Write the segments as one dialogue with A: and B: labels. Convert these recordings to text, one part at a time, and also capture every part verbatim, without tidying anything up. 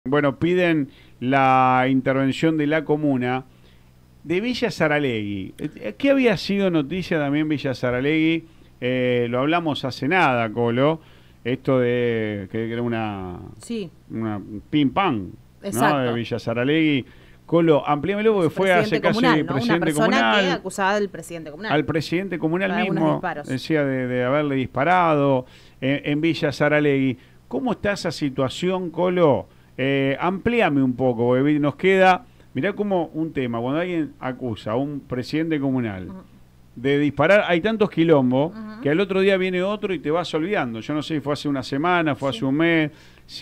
A: Bueno, piden la intervención de la comuna de Villa Saralegui. ¿Qué había sido noticia también Villa Saralegui? Eh, lo hablamos hace nada, Colo. Esto de que era una,
B: sí.
A: una pim pam, ¿no? De Villa Saralegui. Colo, amplíamelo porque fue hace casi
B: comunal,
A: ¿no?
B: presidente
A: Una persona
B: comunal.
A: que
B: acusada del presidente comunal.
A: Al presidente comunal
B: Para
A: mismo, decía de, de haberle disparado en, en Villa Saralegui. ¿Cómo está esa situación, Colo? Eh, amplíame un poco, porque nos queda, mirá como un tema, cuando alguien acusa a un presidente comunal uh-huh. de disparar, hay tantos quilombos uh-huh. que al otro día viene otro y te vas olvidando. Yo no sé si fue hace una semana, fue sí. hace un mes,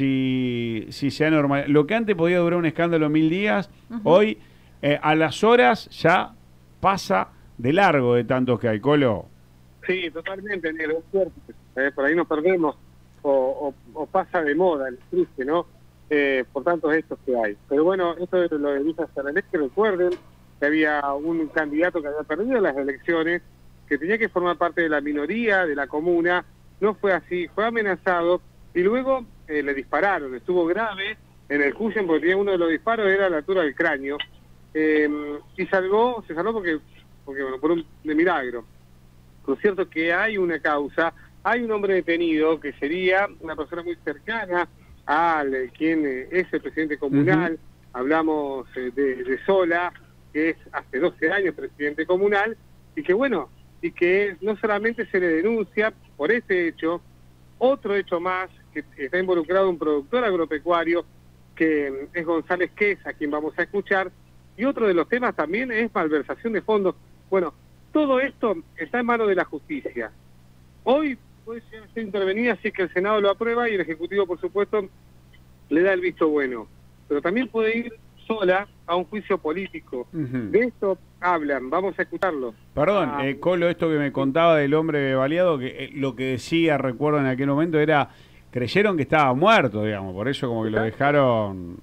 A: si, si se ha normalizado. Lo que antes podía durar un escándalo mil días, uh-huh. hoy eh, a las horas ya pasa de largo de tantos que hay, Colo.
C: Sí, totalmente, negro, es cierto. Eh, por ahí nos perdemos o, o, o pasa de moda el triste, ¿no? Eh, por tantos estos que hay. Pero bueno, esto de lo de Villa Saralegui, que recuerden que había un candidato que había perdido las elecciones, que tenía que formar parte de la minoría de la comuna, no fue así, fue amenazado y luego eh, le dispararon, estuvo grave en el Cuyen porque tenía uno de los disparos, era a la altura del cráneo, eh, y salvó, se salvó porque, porque bueno, por un de milagro. Lo cierto es que hay una causa, hay un hombre detenido que sería una persona muy cercana al quien es el presidente comunal, uh-huh. hablamos de, de Sola, que es hace doce años presidente comunal, y que bueno, y que no solamente se le denuncia por ese hecho, otro hecho más, que está involucrado un productor agropecuario, que es González Queza, a quien vamos a escuchar, y otro de los temas también es malversación de fondos. Bueno, todo esto está en manos de la justicia. Hoy puede ser intervenida si es que el Senado lo aprueba y el Ejecutivo, por supuesto, le da el visto bueno. Pero también puede ir sola a un juicio político. Uh-huh. De esto hablan, vamos a escucharlo.
A: Perdón,
C: ah,
A: eh, Colo, esto que me contaba del hombre baleado, que eh, lo que decía, recuerdo en aquel momento, era, creyeron que estaba muerto, digamos, por eso como que lo dejaron...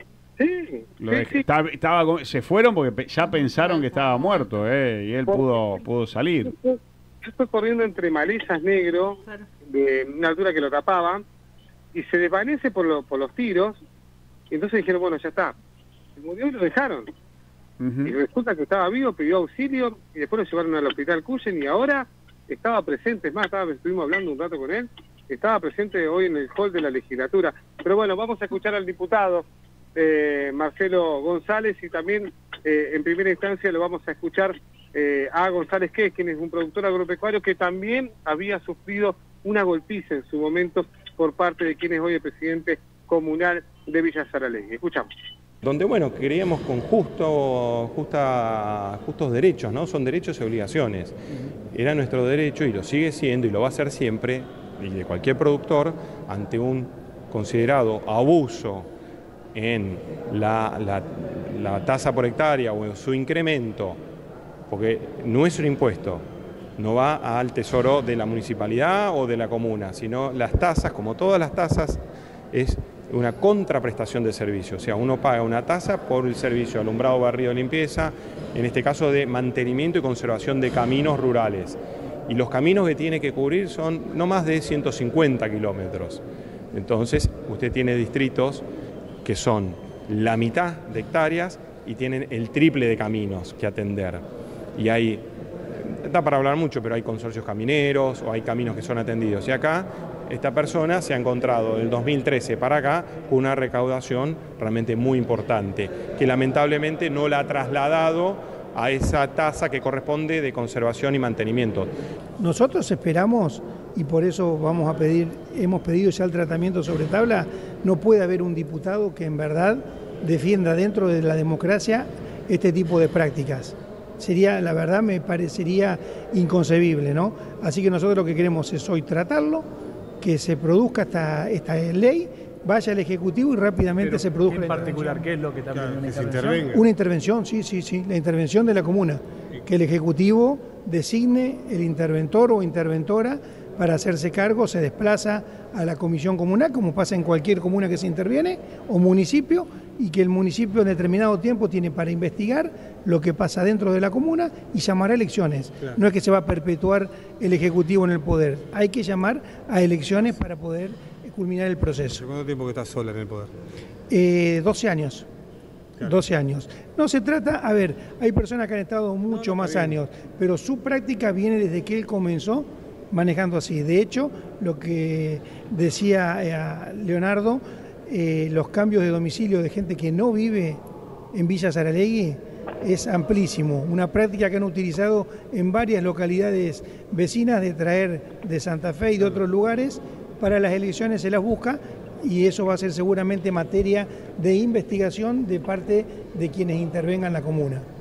C: Sí,
A: lo
C: sí,
A: dej...
C: sí.
A: Estaba, estaba, se fueron porque ya pensaron que estaba muerto, eh, y él pudo, pudo salir.
C: Yo estoy corriendo entre malezas negro, claro. de una altura que lo tapaba, y se desvanece por, lo, por los tiros, y entonces dijeron, bueno, ya está. Se murió y lo dejaron. Uh-huh. Y resulta que estaba vivo, pidió auxilio, y después lo llevaron al hospital Cuyen, y ahora estaba presente, es más, estaba, estuvimos hablando un rato con él, estaba presente hoy en el hall de la legislatura. Pero bueno, vamos a escuchar al diputado eh, Marcelo González, y también eh, en primera instancia lo vamos a escuchar Eh, a González Quez, quien es un productor agropecuario que también había sufrido una golpiza en su momento por parte de quien es hoy el presidente comunal de Villa Saralegui. Escuchamos.
D: Donde, bueno, creíamos con justo, justa, justos derechos, ¿no? Son derechos y obligaciones. Era nuestro derecho, y lo sigue siendo, y lo va a ser siempre, y de cualquier productor, ante un considerado abuso en la, la, la tasa por hectárea o en su incremento, porque no es un impuesto, no va al tesoro de la municipalidad o de la comuna, sino las tasas, como todas las tasas, es una contraprestación de servicio. O sea, uno paga una tasa por el servicio alumbrado, barrido, limpieza, en este caso de mantenimiento y conservación de caminos rurales. Y los caminos que tiene que cubrir son no más de ciento cincuenta kilómetros. Entonces, usted tiene distritos que son la mitad de hectáreas y tienen el triple de caminos que atender. Y hay, da para hablar mucho, pero hay consorcios camineros o hay caminos que son atendidos. Y acá, esta persona se ha encontrado del dos mil trece para acá con una recaudación realmente muy importante, que lamentablemente no la ha trasladado a esa tasa que corresponde de conservación y mantenimiento.
E: Nosotros esperamos, y por eso vamos a pedir, hemos pedido ya el tratamiento sobre tabla, no puede haber un diputado que en verdad defienda dentro de la democracia este tipo de prácticas. Sería, la verdad, me parecería inconcebible, ¿no? Así que nosotros lo que queremos es hoy tratarlo, que se produzca esta, esta ley, vaya al Ejecutivo y rápidamente
F: Pero
E: se produzca
F: en
E: la
F: particular, ¿qué es lo que también
E: claro,
F: una
E: que
F: intervención?
E: Una intervención, sí, sí, sí, la intervención de la comuna, que el Ejecutivo designe el interventor o interventora para hacerse cargo, se desplaza a la comisión comunal, como pasa en cualquier comuna que se interviene, o municipio, y que el municipio en determinado tiempo tiene para investigar lo que pasa dentro de la comuna y llamar a elecciones. Claro. No es que se va a perpetuar el Ejecutivo en el poder, hay que llamar a elecciones para poder culminar el proceso.
F: ¿Hace cuánto tiempo que está Sola en el poder?
E: Eh, doce años. doce años. No se trata, a ver, hay personas que han estado mucho no, no, más años, pero su práctica viene desde que él comenzó manejando así. De hecho, lo que decía eh, Leonardo, eh, los cambios de domicilio de gente que no vive en Villa Saralegui es amplísimo. Una práctica que han utilizado en varias localidades vecinas de traer de Santa Fe y de otros lugares. Para las elecciones se las busca y eso va a ser seguramente materia de investigación de parte de quienes intervengan en la comuna.